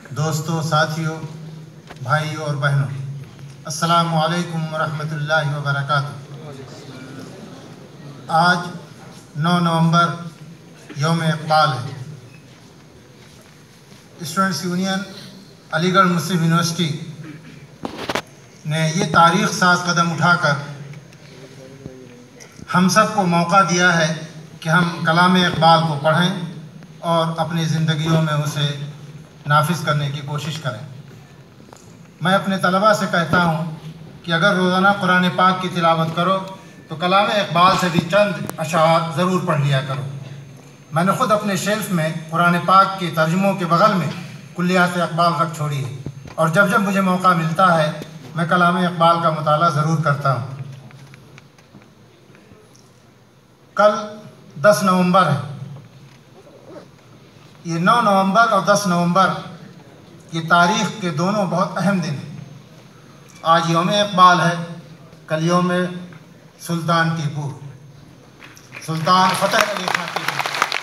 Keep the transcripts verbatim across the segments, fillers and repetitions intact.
दोस्तों, साथियों, भाइयों और बहनों, अस्सलामु अलैकुम वरहमतुल्लाहि वबरकातुहू। आज नौ नवंबर यौम इक़बाल है। Students union Aligarh Muslim university ने ये तारीख़ साज कदम उठाकर हम सब को मौका दिया है कि हम कलाम इक़बाल को पढ़ें और अपनी ज़िंदगियों में उसे नाफिज करने की कोशिश करें। मैं अपने तलबा से कहता हूँ कि अगर रोज़ाना कुरान पाक की तिलावत करो तो कलाम इक़बाल से भी चंद अशआर ज़रूर पढ़ लिया करो। मैंने ख़ुद अपने शेल्फ़ में कुरान पाक के तर्जुमों के बगल में कुल्लियात इक़बाल रख छोड़ी है और जब जब मुझे मौका मिलता है मैं कलाम इक़बाल का मुताला ज़रूर करता हूँ। कल दस नवंबर है। ये नौ नवंबर और दस नवंबर ये तारीख़ के दोनों बहुत अहम दिन हैं। आज यौम इक़बाल है, कल यौम सुल्तान टीपू, सुल्तान फ़तेह अली खां टीपू।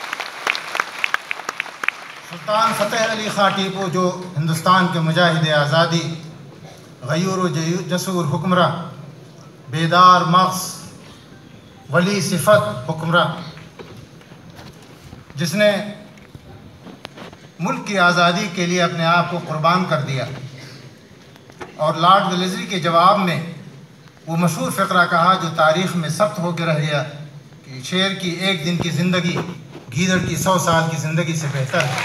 सुल्तान फ़तेह अली खां टीपू जो हिंदुस्तान के मुजाहिद आज़ादी, गयूर जसूर हुक्मरां, बेदार मग़ज़, वली सिफ़त हुक्मरां, जिसने मुल्क की आज़ादी के लिए अपने आप को कुर्बान कर दिया और लॉर्ड वेलेस्ली के जवाब में वो मशहूर फ़िक्रा कहा जो तारीख़ में सख्त होकर रह गया कि शेर की एक दिन की ज़िंदगी गीदड़ की सौ साल की ज़िंदगी से बेहतर है।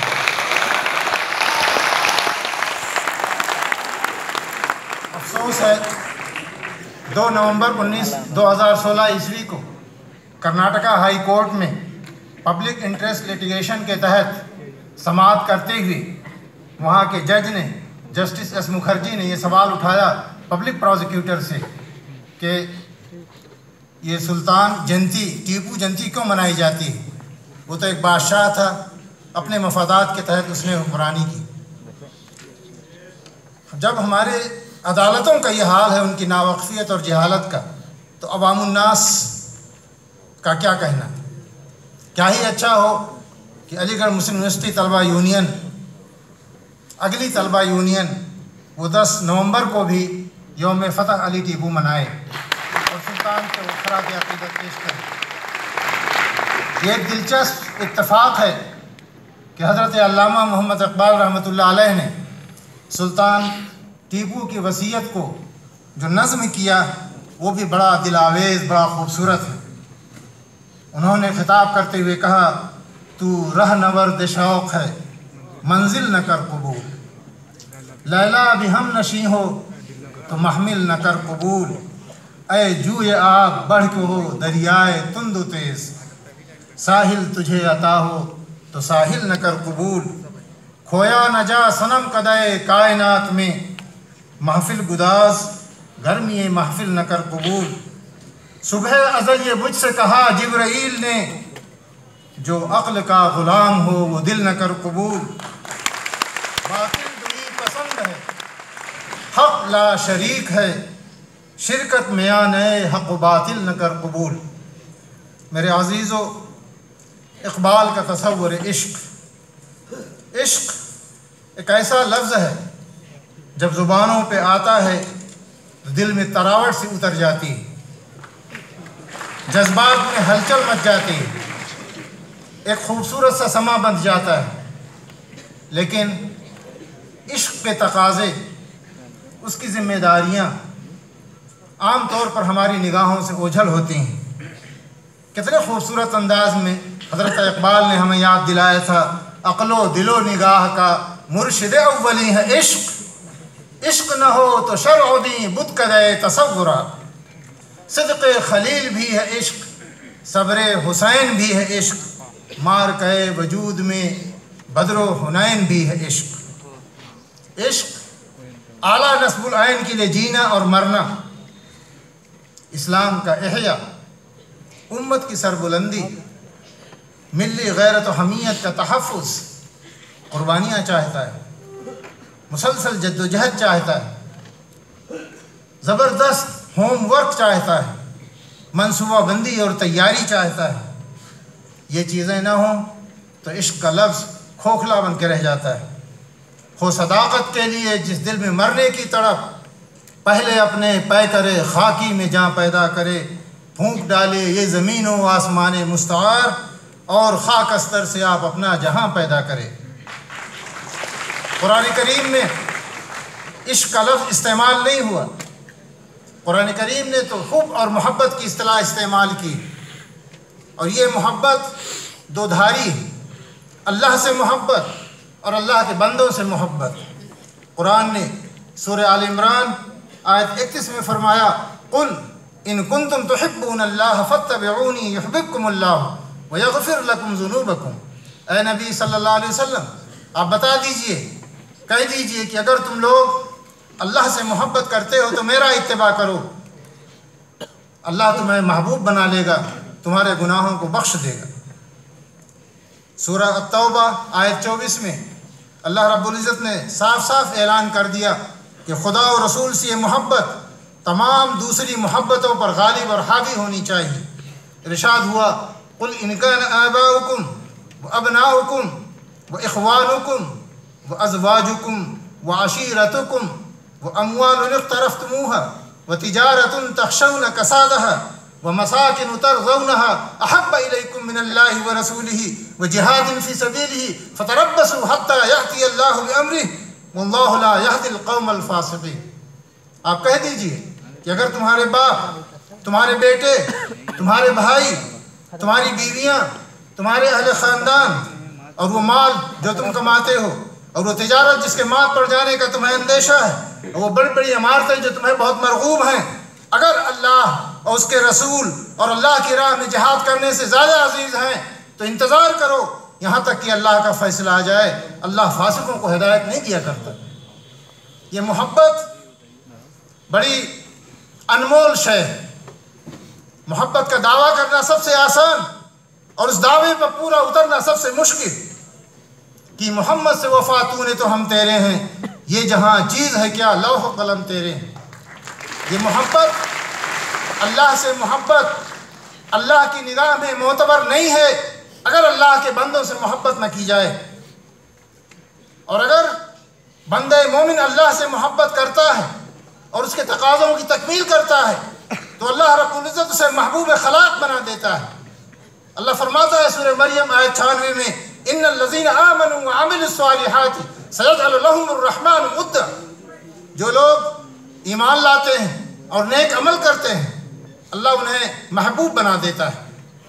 अफसोस है दो नवंबर उन्नीस दो हज़ार सोलह ईस्वी को कर्नाटका हाई कोर्ट में पब्लिक इंटरेस्ट लिटिगेशन के तहत समाअत करते हुए वहाँ के जज ने, जस्टिस एस मुखर्जी ने ये सवाल उठाया पब्लिक प्रोसिक्यूटर से कि ये सुल्तान जयंती, टीपू जयंती क्यों मनाई जाती है? वो तो एक बादशाह था, अपने मफादात के तहत उसने हुक्मरानी की। जब हमारे अदालतों का ये हाल है उनकी नावक्फियत और जहालत का, तो अवामुन्नास का क्या कहना? क्या ही अच्छा हो कि अलीगढ़ मुस्लिम यूनिवर्सिटी तलबा यूनियन, अगली तलबा यूनियन वो दस नवंबर को भी यौम फ़तेह अली टीपू मनाए और सुल्तान को खराज अक़ीदत पेश करें। ये एक दिलचस्प इत्तफ़ाक़ है कि हज़रत अल्लामा मोहम्मद इक़बाल रहमतुल्लाह अलैह ने सुल्तान टीपू की वसीयत को जो नज़्म किया वो भी बड़ा दिलावेज़, बड़ा ख़ूबसूरत है। उन्होंने खिताब करते हुए कहा, तू रह नवर्द शौक़ है मंजिल न कर कबूल, लैला भी हम नशी हो तो महमिल न कर कबूल, ऐ जूए आब बढ़ के हो दरियाए तुंदु तेज़, साहिल तुझे अता हो तो साहिल न कर कबूल, खोया न जा सनम कदए कायनात में, महफिल गुदाज गर्मी महफिल न कर कबूल, सुबह अज़ल ये मुझसे कहा जिब्राईल ने, जो अक्ल का ग़ुलाम हो वो दिल न कर कबूल, बातिल दुई पसंद है हक़ ला शरीक है, शिरकत में आने हक़ बातिल न कर कबूल। मेरे अज़ीज़ों, इक़बाल का तसव्वुर इश्क़, इश्क़ एक ऐसा लफ्ज़ है जब ज़ुबानों पे आता है तो दिल में तरावट सी उतर जाती है, जज्बात में हलचल मच जाती है, एक ख़ूबसूरत सा समा बन जाता है। लेकिन इश्क़ के तकाज़े, उसकी ज़िम्मेदारियाँ आम तौर पर हमारी निगाहों से ओझल होती हैं। कितने ख़ूबसूरत अंदाज में हज़रत इक़बाल ने हमें याद दिलाया था, अक़लो दिलो निगाह का मुर्शिद अव्वली है इश्क़, इश्क़ न हो तो शर्अ बुत करे तसव्वुरा, सिद्क़े खलील भी है इश्क़, सब्रे हुसैन भी है इश्क़, मार कए वजूद में बदरो हुनैन भी है इश्क़। इश्क़ आला नस्बुल ऐन के लिए जीना और मरना, इस्लाम का इहया, उम्मत की सरबुलंदी, मिल्ली गैरत व हमीयत का तहफ़्फ़ुज़, कुर्बानियाँ चाहता है, मुसलसल जद्दोजहद चाहता है, ज़बरदस्त होमवर्क चाहता है, मनसूबाबंदी और तैयारी चाहता है। ये चीज़ें ना हों तो इश्क़ का लफ्ज़ खोखला बन के रह जाता है। हो सदाकत के लिए जिस दिल में मरने की तड़प, पहले अपने पै करे खाकी में जहाँ पैदा करे, फूंक डाले ये ज़मीन व आसमान मुस्तआर, और खाक अस्तर से आप अपना जहाँ पैदा करें। कुरान करीम में इश्क का लफ्ज़ इस्तेमाल नहीं हुआ। कुरान करीम ने तो हुब और मोहब्बत की इस्तिलाह इस्तेमाल की, और ये मोहब्बत दो धारी है, अल्लाह से मोहब्बत और अल्लाह के बंदों से मोहब्बत। कुरान ने सूरह आल इमरान आयत इकतीस में फरमाया, कुल इन कुंतुम तुहिब्बूनल्लाह फत्तबिऊनी युहिब्बुकुमुल्लाह व यग़फिर लकुम ज़ुनूबकुम। ऐ नबी सल्लल्लाहु अलैहि वसल्लम, आप बता दीजिए, कह दीजिए कि अगर तुम लोग अल्लाह से मोहब्बत करते हो तो मेरा इत्तिबा करो, अल्लाह तुम्हें महबूब बना लेगा, तुम्हारे गुनाहों को बख्श देगा। सूरह अत-तौबा आयत चौबीस में अल्लाह रब्बुल इज़्ज़त ने साफ साफ ऐलान कर दिया कि खुदा और रसूल से ये मोहब्बत तमाम दूसरी मोहब्बतों पर गालिब और हावी होनी चाहिए। इरशाद हुआ, कुल इन कान आबाउकुम व अबनाउकुम व इख्वानुकुम व अज़वाजुकुम व अशीरतुकुम व अम्वालुन इक़्तरफ़्तुमूहा व तिजारतुन तख़शौन कसादहा व मसाकिन तर्ज़ौनहा अहब्ब इलैकुम मिनल्लाहि व रसूलिही व जिहादिन फ़ी सबीलिही फ़तरब्बसू हत्ता यअती अल्लाहु बिअम्रिही वल्लाहु ला यहदिल क़ौमल फ़ासिक़ीन। आप कह दीजिए कि अगर तुम्हारे बाप, तुम्हारे बेटे, तुम्हारे भाई, तुम्हारी बीवियाँ, तुम्हारे अहले ख़ानदान और वो माल जो तुम कमाते हो, और वो तिजारत जिसके माल पड़ जाने का तुम्हें अंदेशा है, और वो बड़ी बड़ी इमारतें जो तुम्हें बहुत मरगूब हैं, अगर अल्लाह और उसके रसूल और अल्लाह की राह में जिहाद करने से ज़्यादा अजीज़ हैं तो इंतज़ार करो यहाँ तक कि अल्लाह का फ़ैसला आ जाए। अल्लाह फासिकों को हिदायत नहीं दिया करता। ये मोहब्बत बड़ी अनमोल शय है। मोहब्बत का दावा करना सबसे आसान और उस दावे पर पूरा उतरना सबसे मुश्किल कि मोहम्मद से वफ़ा तूने तो हम तेरे हैं, ये जहाँ चीज़ है क्या लौह कलम तेरे हैं। ये मोहब्बत, अल्लाह से मोहब्बत अल्लाह की निगाह में मोतबर नहीं है अगर अल्लाह के बंदों से मोहब्बत न की जाए। और अगर बंदे मोमिन अल्लाह से मोहब्बत करता है और उसके तकाज़ों की तकमील करता है तो अल्लाह रब्बुल इज़्ज़त उसे महबूब खलाक बना देता है। अल्लाह फरमाता है सूरह मरियम आयत छियानवे में, इन्नल्लज़ीना आमनू व अमिलुस्सालिहाति सयजअलु लहुमुर रहमानु वुद्दा। जो लोग ईमान लाते हैं और नेक अमल करते हैं अल्लाह उन्हें महबूब बना देता है।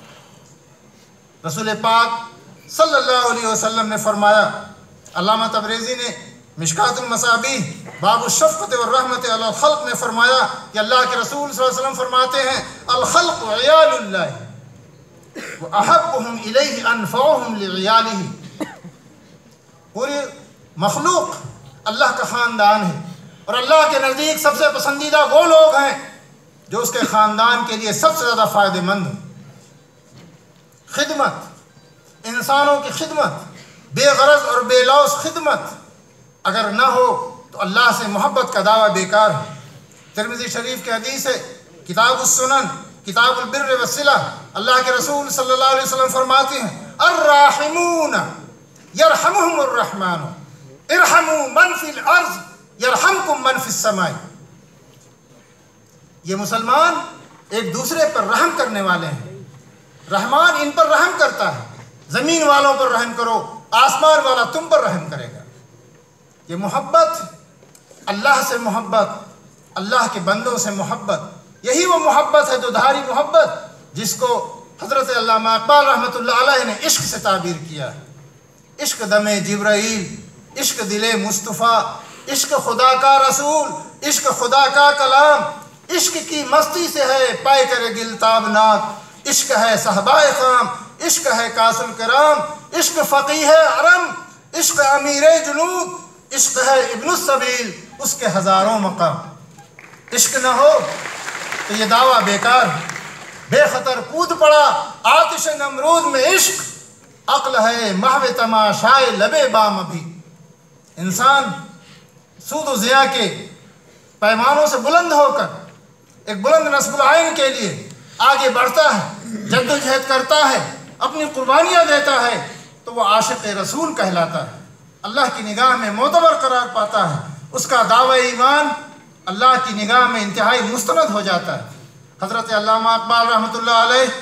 रसूल पाक सल्लल्लाहु अलैहि वसल्लम ने फरमाया, अल्लामा तबरेज़ी ने मिशकातुल मसाबीह बाबु शफ़क़त व रहमत अलल खल्क़ में फरमाया कि अल्लाह के रसूल सल्लल्लाहु अलैहि वसल्लम फरमाते हैं, अल खल्क़ु इयालुल्लाह व अहब्बुहुम इलैहि अनफ़अहुम लिइयालिही। पूरी मखलूक अल्लाह का ख़ानदान है और अल्लाह के नज़दीक सबसे पसंदीदा वो लोग हैं जो उसके ख़ानदान के लिए सबसे ज़्यादा फ़ायदेमंद हैं। खिदमत, इंसानों की खिदमत, बेगरज और बेलौस खिदमत अगर ना हो तो अल्लाह से मोहब्बत का दावा बेकार है। तिरमिज़ी शरीफ के हदीस है, किताबुस सुनन किताबुल बिर्र वस्सिला, अल्लाह के रसूल सल्लल्लाहु अलैहि वसल्लम फरमाते हैं, अर्राहिमून यरहमुहुमुर रहमान इरहमू मन फिल अर्ज़ यरहमकुम मन फिस समाई। ये मुसलमान एक दूसरे पर रहम करने वाले हैं, रहमान इन पर रहम करता है। ज़मीन वालों पर रहम करो, आसमान वाला तुम पर रहम करेगा। ये मोहब्बत, अल्लाह से मोहब्बत, अल्लाह के बंदों से मोहब्बत, यही वो मोहब्बत है दोधारी मोहब्बत जिसको हज़रत अल्लामा इक़बाल रहमतुल्लाह अलैह ने इश्क से ताबीर किया है। इश्क दमे जिब्राईल, इश्क दिले मुस्तफ़ा, इश्क खुदा का रसूल, इश्क खुदा का कलाम, इश्क की मस्ती से है पाए करे गिलताबनाक, इश्क है सहबाए ख़ाम, इश्क है कासुल कराम, इश्क फ़क़ीह अरम, इश्क अमीर जुनूब, इश्क है इब्नुस सबील, उसके हज़ारों मकाम। इश्क न हो तो ये दावा बेकार है। बेखतर कूद पड़ा आतिश नमरूद में इश्क, अक्ल है महव तमाशाए लबे बाम अभी। इंसान सूद व ज़िया के पैमानों से बुलंद होकर एक बुलंद नस्बुल आइन के लिए आगे बढ़ता है, जद्दोजहद करता है, अपनी कुर्बानियाँ देता है तो वह आशिक़ रसूल कहलाता है। अल्लाह की निगाह में मोतबर करार पाता है, उसका दावा ईमान अल्लाह की निगाह में इंतहाई मुस्तनद हो जाता है। हज़रत अल्लामा इकबाल रहमतुल्लाह अलैह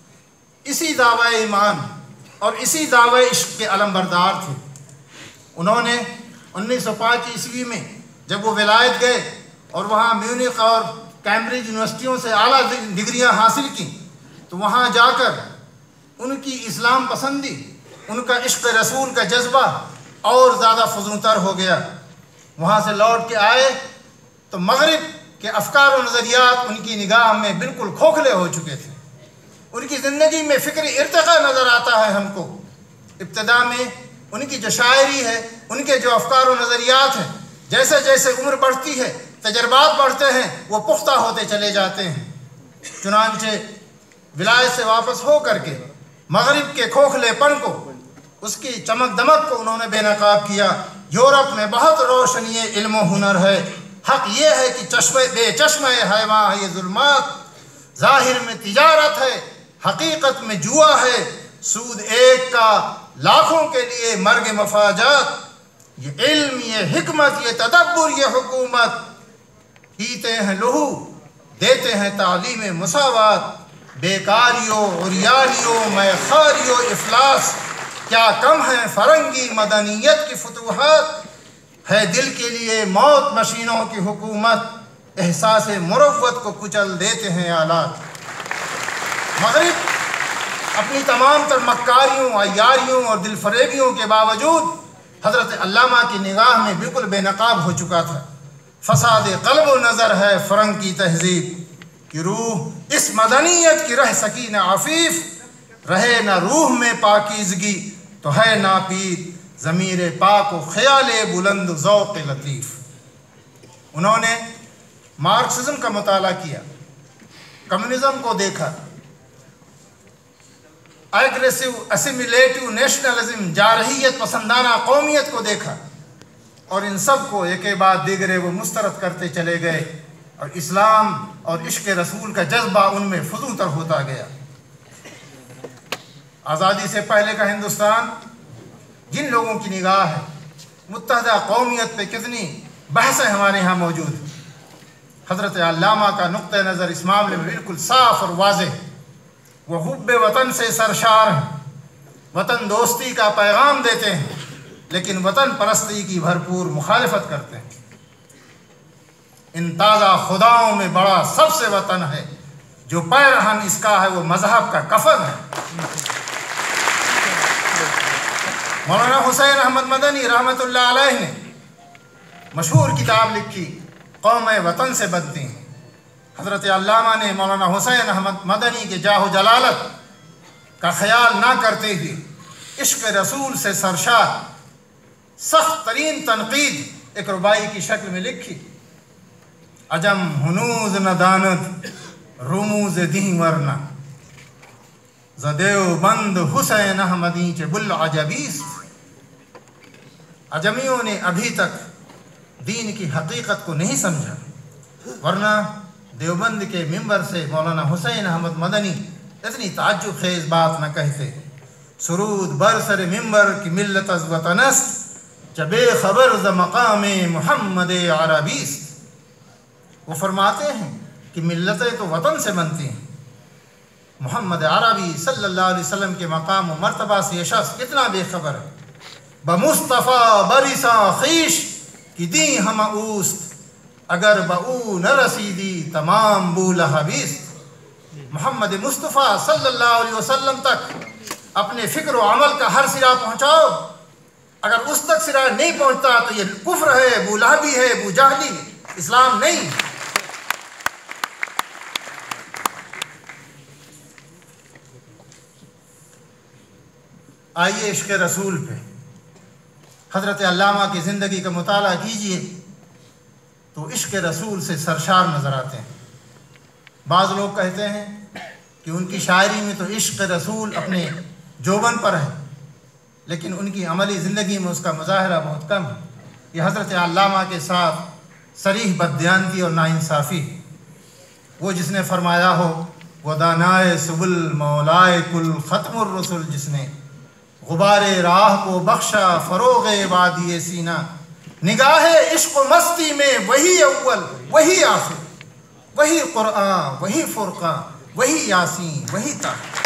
इसी दावा ईमान और इसी दावा इश्क के अलमबरदार थे। उन्होंने उन्नीस सौ पाँच ईस्वी में जब वो विलायत गए और वहाँ म्यूनिख और कैम्ब्रिज यूनिवर्सिटियों से आला डिग्रियाँ हासिल की, तो वहाँ जाकर उनकी इस्लाम पसंदी, उनका इश्क रसूल का जज्बा और ज़्यादा फजूतर हो गया। वहाँ से लौट के आए तो मगरिब के अफकार और नज़रियात उनकी निगाह में बिल्कुल खोखले हो चुके थे। उनकी ज़िंदगी में फ़िक्र इर्तिक़ा नज़र आता है हमको। इब्तिदा में उनकी जो शायरी है, उनके जो अफकार और नज़रियात हैं, जैसे जैसे उम्र बढ़ती है, तजर्बात बढ़ते हैं, वो पुख्ता होते चले जाते हैं। चुनांचे विलायत से वापस हो करके मगरिब के खोखलेपन को, उसकी चमक दमक को उन्होंने बेनकाब किया। यूरोप में बहुत रोशनी इल्म व हुनर है, हक ये है कि चश्मे बेचश्मे है वहाँ ये जुल्मात, ज़ाहिर में तिजारत है, हकीकत में जुआ है, सूद एक का लाखों के लिए मर्ग मफाजात। ये इल्म, ये हिकमत, ये तदब्बुर, ये हुकूमत, पीते हैं लहू, देते हैं तालीम मुसावात, बेकारियों उरियानियों मैखारियों इफलास, क्या कम है फरंगी मदनियत की फतूहात, है दिल के लिए मौत मशीनों की हुकूमत, एहसास मुरव्वत को कुचल देते हैं आलात। मगरिब अपनी तमाम तर मक्कारियों, अय्यारियों और दिलफरेबियों के बावजूद हज़रत अल्लामा की निगाह में बिल्कुल बेनकाब हो चुका था। फसाद क़ल्ब व नज़र है फ़रंग की तहज़ीब की रूह, इस मदनियत की रह सकी न आफीफ, रहे न रूह में पाकीज़गी तो है नापीद, ज़मीर पाक व ख़याल बुलंद ज़ौक़ लतीफ़। उन्होंने मार्क्सिज्म का मुताला किया, कम्युनिज़म को देखा, एग्रेसिव असिमिलेटिव नेशनलिज्म, जारहियत पसंदाना कौमियत को देखा, और इन सब को एक बाद दीगरे वो मुस्तरद करते चले गए और इस्लाम और इश्क रसूल का जज्बा उनमें फजूतर होता गया। आज़ादी से पहले का हिंदुस्तान, जिन लोगों की निगाह है, मुत्तहदा कौमियत पे कितनी बहसें हमारे यहाँ मौजूद। हज़रत अल्लामा का नुक्ते नज़र इस मामले में बिल्कुल साफ़ और वाज़ेह। वो हुब्बे वतन से सरशार हैं, वतन दोस्ती का पैगाम देते हैं, लेकिन वतन परस्ती की भरपूर मुखालिफत करते हैं। इन ताज़ा खुदाओं में बड़ा सबसे वतन है, जो पैरहन इसका है वो मजहब का कफन है। मौलाना हुसैन अहमद मदनी रहमतुल्लाह अलैह ने मशहूर किताब लिखी, कौम वतन से बनती हैं। हज़रत अल्लामा ने मौलाना हुसैन अहमद मदनी के जाहो जलालत का ख्याल ना करते हुए इश्क रसूल से सरशार सख्त तरीन तनकीद एक रुबाई की शक्ल में लिखी। अजम हुनूज न दानद रुमूज दी वरना, ज़देव बंद हुसैन अहमदी के बुल अजबीस। अजमियों ने अभी तक दीन की हकीकत को नहीं समझा, वरना देवबंद के मिंबर से मौलाना हुसैन अहमद मदनी इतनी ताज्जुब खेज बात न कहते। सुरूद बरसर मिंबर की मिल्लत अज़ वतनस, जबे खबर ज़ मकामे मोहम्मद अरबीस। वो फरमाते हैं कि मिल्लतें तो वतन से बनती हैं, मोहम्मद अरबी सल्लल्लाहु अलैहि वसल्लम के मकाम व मर्तबा से ये शख्स कितना बेखबर है। बमुस्तफ़ा बरिसा खीश की दी हम ऊस्त, अगर बऊ न रसीदी तमाम बूल हबीस। मोहम्मद मुस्तफ़ा सल्लल्लाहु अलैहि वसल्लम तक अपने फ़िक्र व अमल का हर सिरा पहुँचाओ, अगर उस तक सिरा नहीं पहुँचता तो ये कुफ्र है, बूलहबी है, बूजाहली, इस्लाम नहीं। आइए इश्क़ रसूल पे हज़रत अल्लामा की ज़िंदगी का मुताला कीजिए तो इश्क़ रसूल से सरशार नज़र आते हैं। बाज़ लोग कहते हैं कि उनकी शायरी में तो इश्क़ रसूल अपने जोबन पर है, लेकिन उनकी अमली ज़िंदगी में उसका मुज़ाहरा बहुत कम है। यह हज़रत अल्लामा के साथ सरीह बददियानती और नाइंसाफ़ी। वो जिसने फरमाया हो, वो दानाए सुबुल मौलाए कुल ख़त्मुर रसूल, जिसने गुबारे राह को बख्शा फरोग़े वादी सीना, निगाहे इश्क़ मस्ती में वही अव्वल वही आखिर, वही क़ुरआन वही फ़ुरक़ान वही यासीन वही ताहा।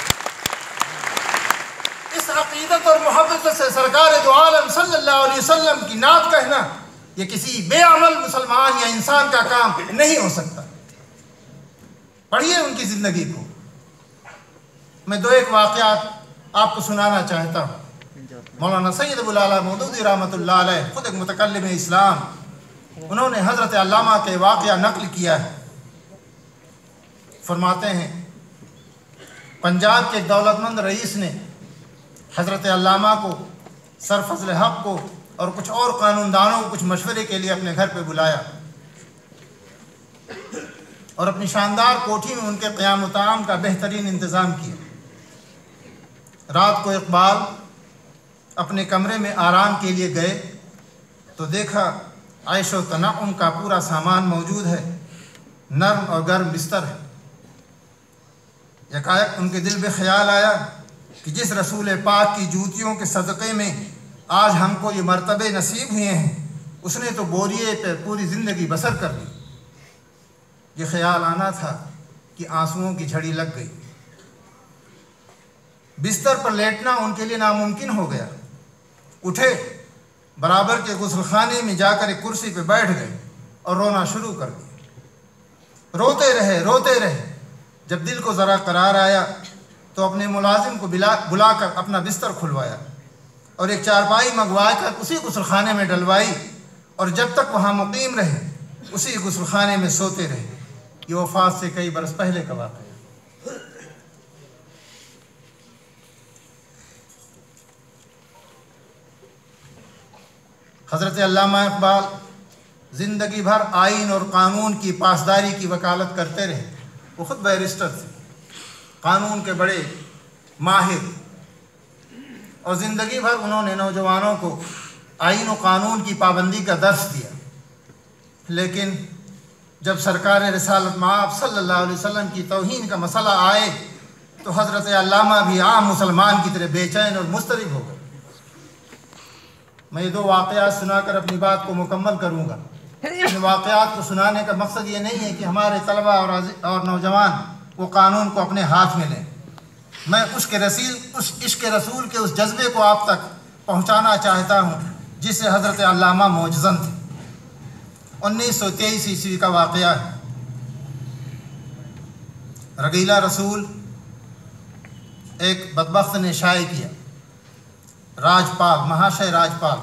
इस अक़ीदत और मोहब्बत से सरकार दो आलम सल्लल्लाहु अलैहि वसल्लम की नात कहना ये किसी बेअमल मुसलमान या इंसान का काम नहीं हो सकता। पढ़िए उनकी ज़िंदगी को। मैं दो एक वाक़यात आपको सुनाना चाहता हूँ। मौलाना सैयद अबुल आला मौदूदी रहमतुल्लाह अलैह खुद एक मुतकल्लिम इस्लाम, उन्होंने हज़रत अल्लामा के वाक़या नक़ल किया है। फरमाते हैं पंजाब के एक दौलतमंद रईस ने हज़रत अल्लामा को, सर फजल हक़ को और कुछ और कानूनदानों को कुछ मशवरे के लिए अपने घर पे बुलाया और अपनी शानदार कोठी में उनके क़याम ताम का बेहतरीन इंतज़ाम किया। रात को इकबाल अपने कमरे में आराम के लिए गए तो देखा आयशो तनाउम का पूरा सामान मौजूद है, नर्म और गर्म बिस्तर है। यकायक उनके दिल में ख्याल आया कि जिस रसूल पाक की जूतियों के सदक़े में आज हमको ये मर्तबे नसीब हुए हैं, उसने तो बोरिए पे पूरी ज़िंदगी बसर कर दी। ये ख्याल आना था कि आंसुओं की झड़ी लग गई। बिस्तर पर लेटना उनके लिए नामुमकिन हो गया। उठे, बराबर के गुस्लखाने में जाकर एक कुर्सी पे बैठ गए और रोना शुरू कर दिया। रोते रहे रोते रहे जब दिल को ज़रा करार आया तो अपने मुलाजिम को बुला बुलाकर अपना बिस्तर खुलवाया और एक चारपाई मंगवा कर उसी गुस्लखाने में डलवाई और जब तक वहाँ मुकीम रहे उसी गुस्लखाने में सोते रहे। ये वफ़ात से कई बरस पहले का वाक़या। हज़रत अल्लामा इक़बाल ज़िंदगी भर आइन और कानून की पासदारी की वकालत करते रहे। वो ख़ुद बैरिस्टर थे, कानून के बड़े माहिर, और ज़िंदगी भर उन्होंने नौजवानों को आइन और कानून की पाबंदी का दर्स दिया। लेकिन जब सरकार रिसालत मआब सल्लल्लाहु अलैहि वसल्लम की तौहीन का मसला आए तो हज़रत अल्लामा भी आम मुसलमान की तरह बेचैन और मुस्तरिब हो गए। मैं ये दो वाक़यात सुनाकर अपनी बात को मुकम्मल करूँगा। इन वाक़यात को सुनाने का मकसद ये नहीं है कि हमारे तलबा और और नौजवान वो कानून को अपने हाथ में लें। मैं उसके रसील उस इश्क़ रसूल के उस जज्बे को आप तक पहुँचाना चाहता हूँ जिससे हज़रत अल्लामा मोजज़न थे। उन्नीस सौ तेईस ईस्वी का वाक़या है। रगीला रसूल एक बदबख्त ने शाये किया, राजपाल, महाशय राजपाल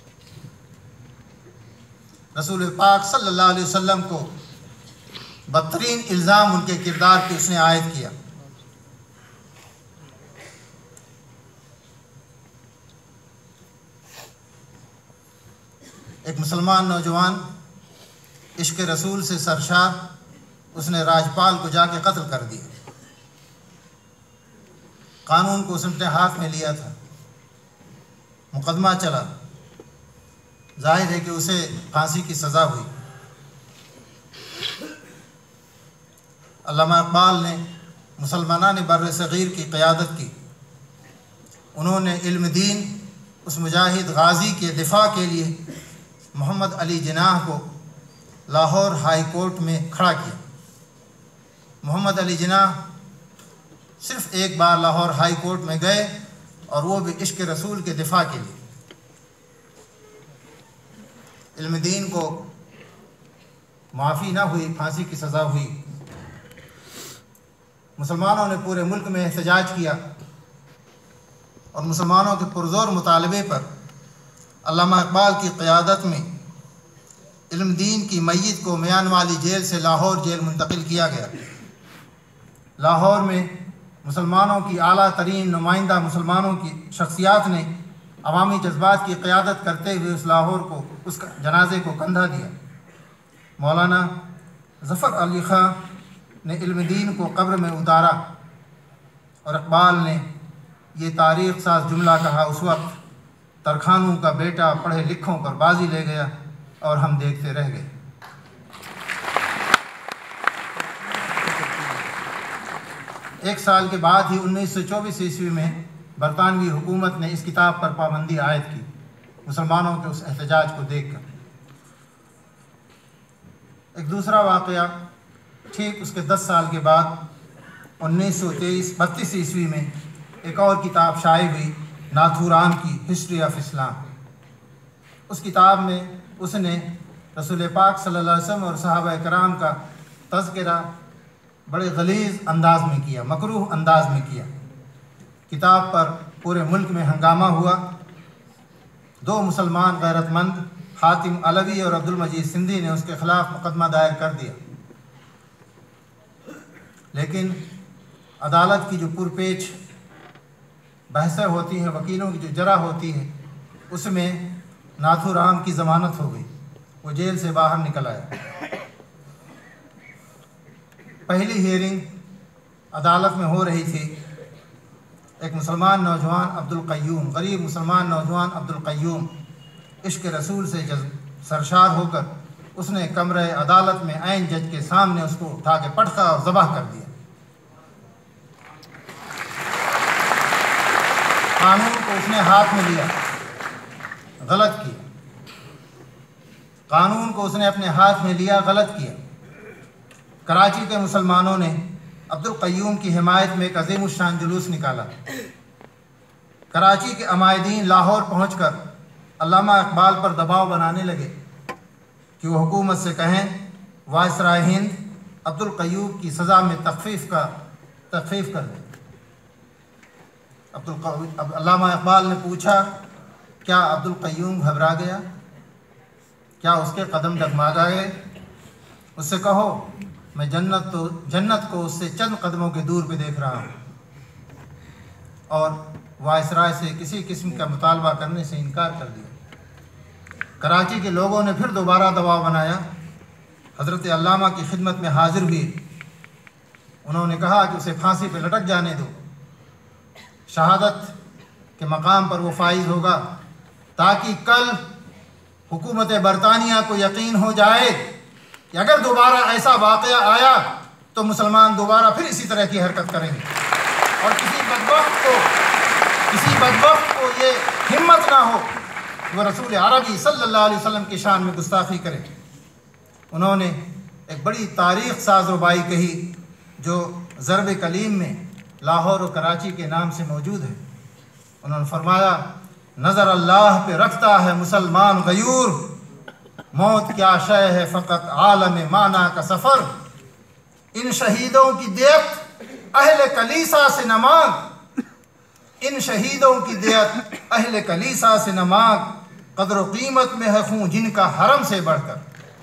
रसूल पाक सल्लल्लाहु अलैहि वसल्लम को बदतरीन इल्ज़ाम उनके किरदार पे उसने आयद किया। एक मुसलमान नौजवान इश्क़ रसूल से सरशार उसने राजपाल को जाके कत्ल कर दिया। कानून को उसने अपने हाथ में लिया था। मुकदमा चला, जाहिर है कि उसे फांसी की सज़ा हुई। अल्लामा इक़बाल ने मुसलमानान बर्र सग़ीर की क़यादत की। उन्होंने इल्म दीन उस मुजाहिद गाज़ी के दिफा के लिए मोहम्मद अली जिनाह को लाहौर हाई कोर्ट में खड़ा किया। मोहम्मद अली जिनाह सिर्फ़ एक बार लाहौर हाई कोर्ट में गए और वो भी इश्क़ रसूल के दिफा के लिए। इल्म दीन को माफ़ी ना हुई, फांसी की सज़ा हुई। मुसलमानों ने पूरे मुल्क में एहतजाज किया और मुसलमानों के पुरज़ोर मुतालबे पर अल्लामा इक़बाल की क़यादत में इल्म दीन की मय्यत को मियान वाली जेल से लाहौर जेल मुंतकिल किया गया। लाहौर में मुसलमानों की आला तरीन नुमाइंदा मुसलमानों की शख्सियात ने अवामी जज्बात की क़यादत करते हुए उस लाहौर को, उस जनाजे को कंधा दिया। मौलाना ज़फ़र अली ख़ां ने इल्म दीन को कब्र में उतारा और इक़बाल ने ये तारीख़ साज जुमला कहा, उस वक्त तरखानों का बेटा पढ़े लिखों पर बाजी ले गया और हम देखते रह गए। एक साल के बाद ही उन्नीस सौ चौबीस ईस्वी में बरतानवी हुकूमत ने इस किताब पर पाबंदी आयद की मुसलमानों के उस एहतजाज को देखकर। एक दूसरा वाक़या, ठीक उसके दस साल के बाद उन्नीस सौ तेईस बत्तीस ईस्वी में एक और किताब शाये हुई, नाथूराम की हिस्ट्री ऑफ इस्लाम। उस किताब में उसने रसूल पाक सल्लल्लाहु अलैहि वसल्लम और सहाबा कराम का तज़किरा बड़े गलीज़ अंदाज में किया, मकरूह अंदाज में किया। किताब पर पूरे मुल्क में हंगामा हुआ। दो मुसलमान गैरतमंद हातिम अलवी और अब्दुल मजीद सिंधी ने उसके ख़िलाफ़ मुकदमा दायर कर दिया, लेकिन अदालत की जो पुरपेच बहसें होती हैं, वकीलों की जो जरा होती है, उसमें नाथूराम की ज़मानत हो गई। वो जेल से बाहर निकल आया। पहली हियरिंग अदालत में हो रही थी। एक मुसलमान नौजवान अब्दुल क़य्यूम, गरीब मुसलमान नौजवान अब्दुल क़य्यूम इश्क़ रसूल से जज सरशार होकर उसने कमरे अदालत में ऐन जज के सामने उसको उठा के पटका और ज़बह कर दिया। कानून को उसने हाथ में लिया, गलत किया। कानून को उसने अपने हाथ में लिया, गलत किया। कराची के मुसलमानों ने अब्दुल क़य्यूम की हिमायत में एक अज़ीम शान जुलूस निकाला। कराची के अमायदीन लाहौर पहुंचकर अल्लामा इकबाल पर दबाव बनाने लगे कि वो हुकूमत से कहें वायसराय हिंद अब्दुल क़य्यूम की सज़ा में तख़फ़ीफ़ का तख़फ़ीफ़ कर दें। अब्दुल अल्लामा इकबाल ने पूछा, क्या अब्दुल क़य्यूम घबरा गया? क्या उसके कदम डगमगा गए? उससे कहो मैं जन्नत तो जन्नत को उससे चंद कदमों के दूर पे देख रहा हूँ। और वायसराय से किसी किस्म का मुतालबा करने से इनकार कर दिया। कराची के लोगों ने फिर दोबारा दबाव बनाया। हज़रत अल्लामा की खिदमत में हाजिर हुए। उन्होंने कहा कि उसे फांसी पे लटक जाने दो, शहादत के मकाम पर वो फाइज होगा, ताकि कल हुकूमत बरतानिया को यकीन हो जाए कि अगर दोबारा ऐसा वाक़या आया तो मुसलमान दोबारा फिर इसी तरह की हरकत करेंगे और किसी बदबख्त को किसी बदबख्त को ये हिम्मत ना हो कि वह रसूल अरबी सल्लल्लाहु अलैहि वसल्लम की शान में गुस्ताखी करे। उन्होंने एक बड़ी तारीख़ साज़ोबाई कही जो ज़रब कलीम में लाहौर और कराची के नाम से मौजूद है। उन्होंने फरमाया, नज़र अल्लाह पे रखता है मुसलमान गयूर, मौत क्या शय है फ़कत आलम माना का सफ़र। इन शहीदों की दियत अहले कलीसा से न मांग, इन शहीदों की दियत अहले कलीसा से न मांग, कदर व कीमत में है खून जिनका हरम से बढ़कर।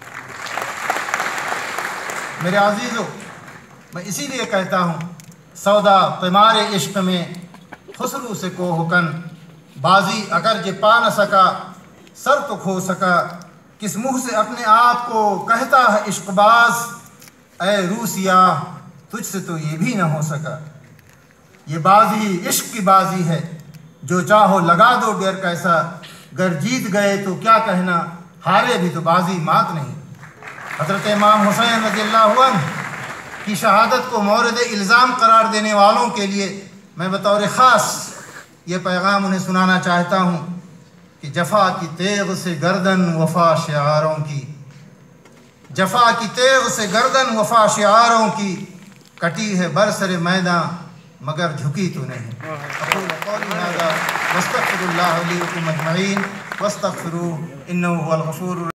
मेरे अजीज़ों, मैं इसीलिए कहता हूँ, सौदा तिमारे इश्क़ में खुसरू से को हुकन, बाजी अगर जे पा न सका सर तो खो सका। किस मुँह से अपने आप को कहता है इश्क़बाज़, ऐ रूसिया तुझसे तो ये भी न हो सका। ये बाजी इश्क़ की बाजी है, जो चाहो लगा दो डेर कैसा। गर जीत गए तो क्या कहना, हारे भी तो बाजी मात नहीं। हज़रत इमाम हुसैन रज़ियल्लाहु अन्हु की शहादत को मौरद इल्ज़ाम करार देने वालों के लिए मैं बतौर ख़ास ये पैगाम उन्हें सुनाना चाहता हूँ कि जफ़ा की तेग़ से गर्दन वफ़ा शिआरों की, जफ़ा की तेग़ से गर्दन वफ़ा शिआरों की, कटी है बरसरे मैदान मगर झुकी तो नहीं। अक़ूलु क़ौली हाज़ा वस्तग़फ़िरुल्लाह ली व लकुम अजमईन वस्तग़फ़िरूहु इन्नहु हुवल गफ़ूरुर